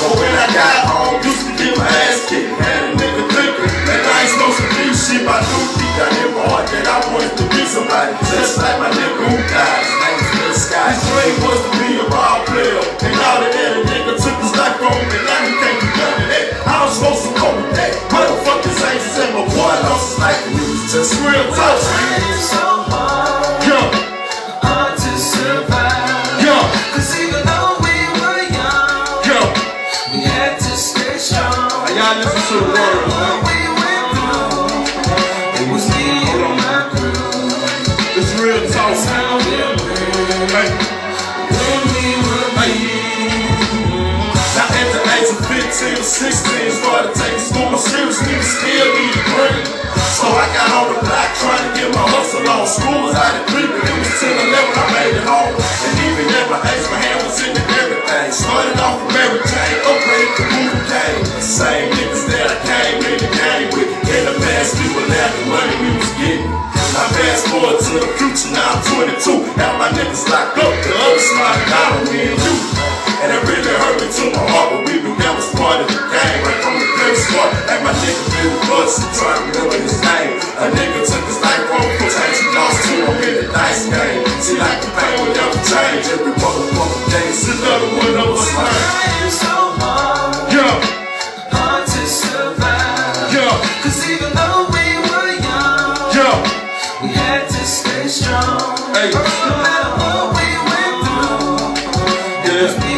But when I got home, used to get my ass kicked. Had a nigga thinking that I ain't supposed to be shit. I knew deep down in my heart that I wanted to be somebody, just like my nigga who died. His name was Lil Sky. His dream was to be a ball player, and all of that a nigga took his life from me. Now he can't do none of that. I was supposed to go with that. Motherfuckers ain't said my boy lost his life, and it was just real talk. Y'all listen to the words, man. It was me and my crew. It's real talk. Hey. When we were now at the age of 15 or 16, started taking school seriously, but still need a green. So I got on the block trying to get my hustle on. School was out at 3, but it was 10, 11, I made it home. And even at my age, my hand was in everything. Started off from Mary Jane, upgraded to movie game. Same niggas that I came in the game with. In the past, we were laughing, money we was getting. I fast forward to the future, now I'm 22. Got my niggas locked up, the other smarter down on me and you. And it really hurt me to my heart, but we knew that was part of the game. Right from the very start, like my nigga Billy Bussy, trying to remember his name. A nigga took his life from for change, he lost to him in the dice game. See, like the pain would never change, every motherfucking day. It's another one of us learn. So hard, hard to survive. Cause even though we were young, we had to stay strong. No matter what we went through, it was me